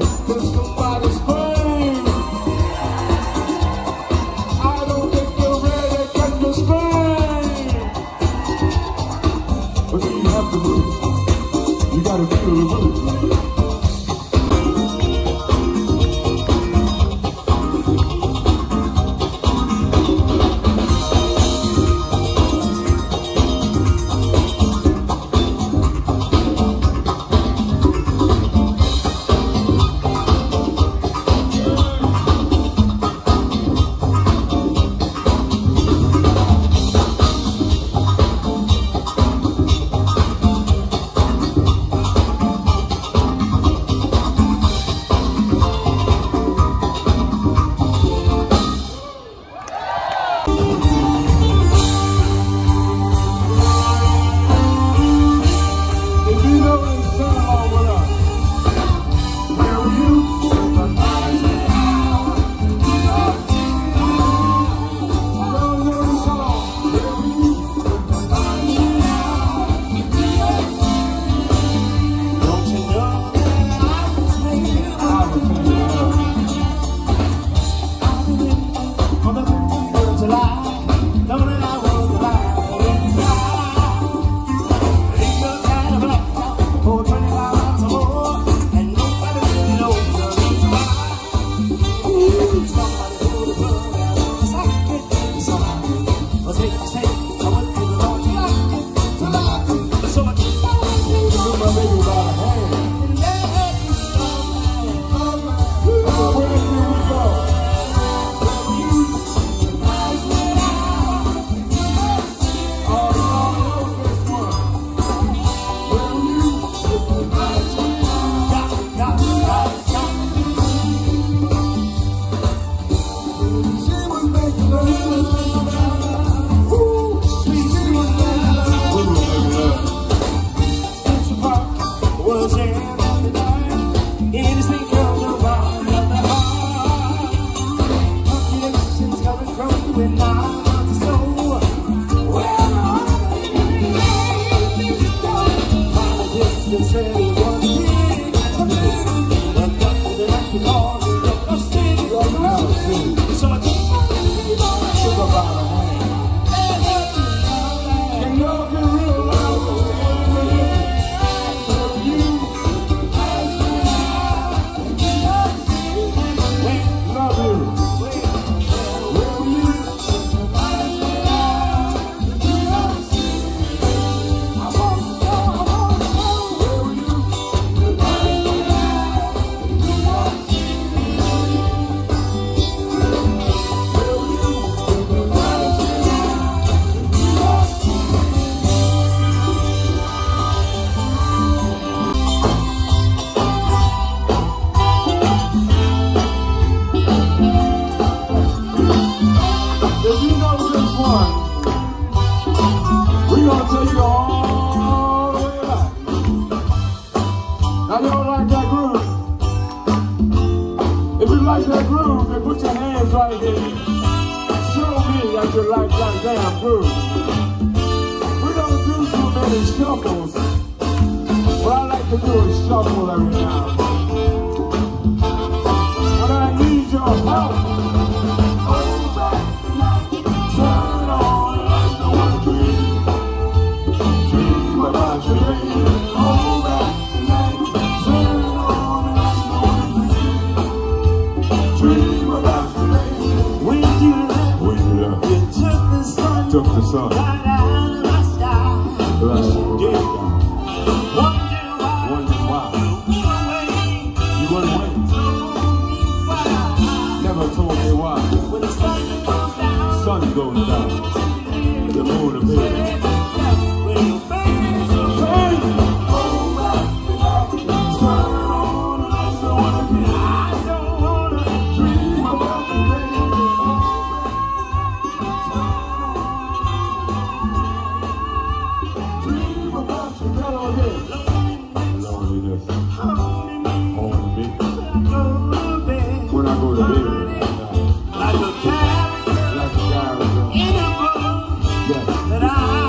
That I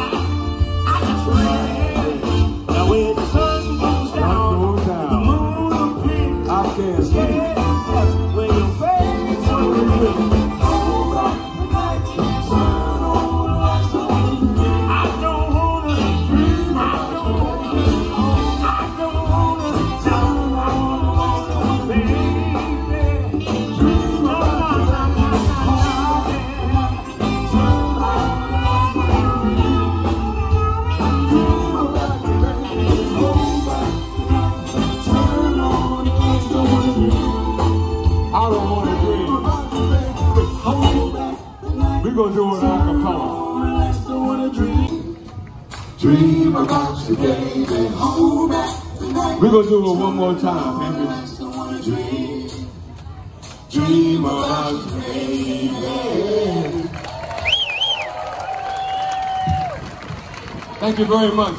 can't sleep. When your face is we're gonna do it a cappella. Dream about the baby, hold back. We're gonna do it one more time, baby. Dream about the baby. Thank you very much.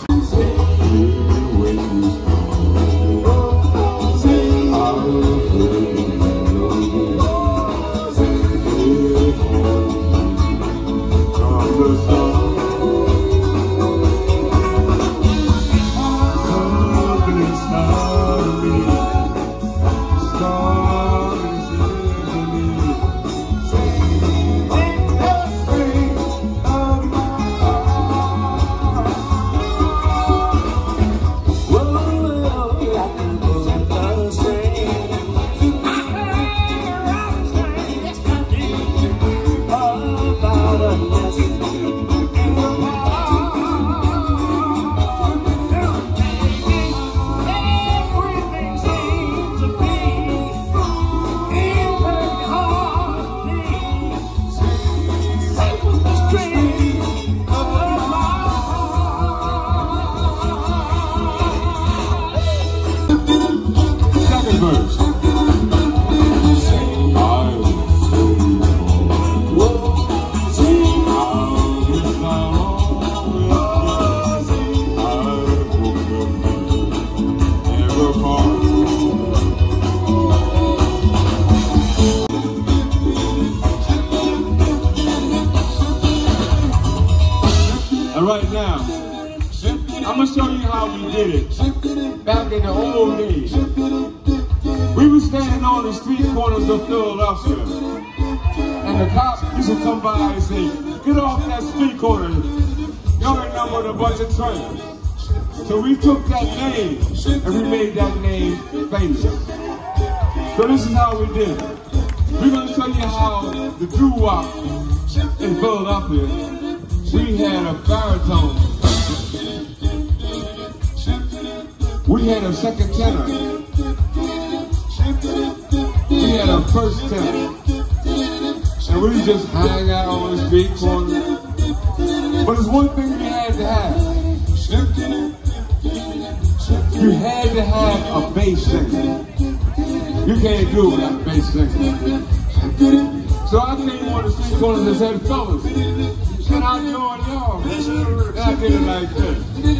Right now, I'm gonna show you how we did it back in the old days. We were standing on the street corners of Philadelphia, and the cops used to come by and say, "Get off that street corner, y'all ain't nothing but a bunch of trains." So we took that name and we made that name famous. So this is how we did it. We're gonna show you how the doo-wop in Philadelphia. We had a baritone. We had a second tenor. We had a first tenor. And we just hang out on the street corner. But there's one thing we had to have. You had to have a bass singer. You can't do it without a bass singer. So I came on the street corner and said, "Fellas, can I join y'all?" And I did it like this.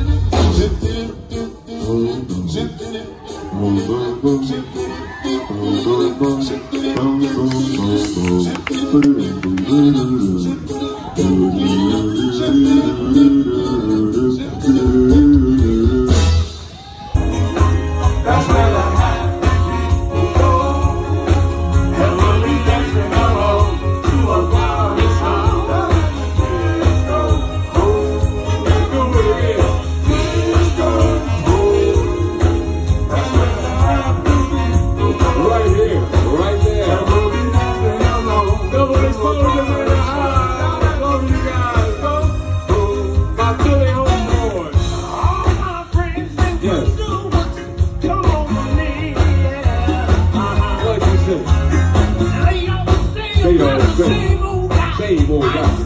That's where the happy people go. And we'll be dancing along to a flowery song. Let's go, let's go with it. Let's go, that's where the happy people go. Right here, right there. And we'll be dancing along. Double exposure in the house. Love you guys. Go, my Philly homeboys. All my friends think we do. They all say, same old guy.